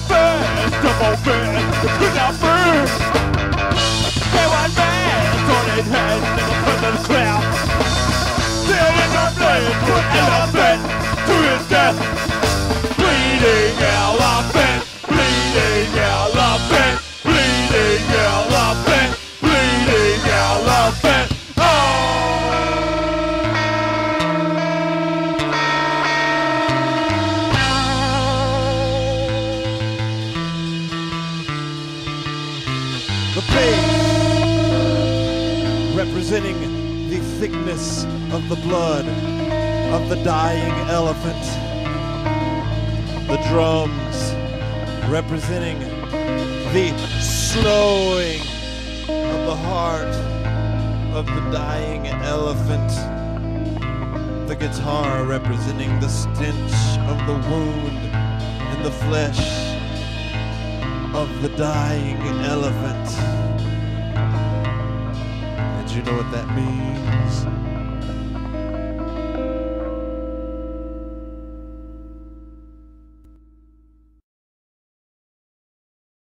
festival man, the cookout burn. There was man on his head in the front of the crowd. There was a flame, put elephant to his death. Bleeding elephant, bleeding elephant, bleeding elephant, bleeding elephant. The face representing the thickness of the blood of the dying elephant. The drums representing the slowing of the heart of the dying elephant. The guitar representing the stench of the wound in the flesh of the dying elephant. And you know what that means?